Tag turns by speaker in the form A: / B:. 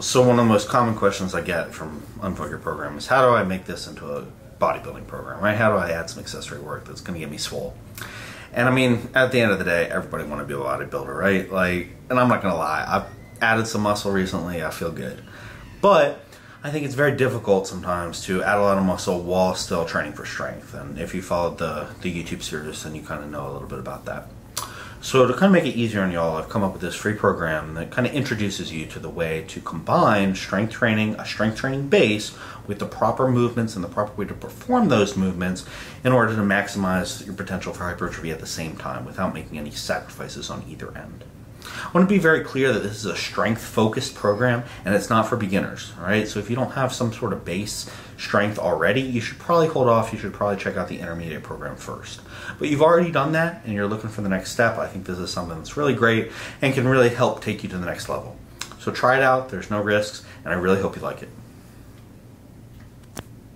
A: So one of the most common questions I get from Unfuck Your Program is, how do I make this into a bodybuilding program, right? How do I add some accessory work that's going to get me swole? And I mean, at the end of the day, everybody want to be a bodybuilder, right? Like, and I'm not going to lie, I've added some muscle recently, I feel good. But I think it's very difficult sometimes to add a lot of muscle while still training for strength. And if you followed the YouTube series, then you kind of know a little bit about that. So to kind of make it easier on y'all, I've come up with this free program that kind of introduces you to the way to combine strength training, a strength training base, with the proper movements and the proper way to perform those movements in order to maximize your potential for hypertrophy at the same time without making any sacrifices on either end. I want to be very clear that this is a strength-focused program and it's not for beginners, all right? So if you don't have some sort of base strength already, you should probably hold off. You should probably check out the intermediate program first. But you've already done that and you're looking for the next step. I think this is something that's really great and can really help take you to the next level. So try it out. There's no risks, and I really hope you like it.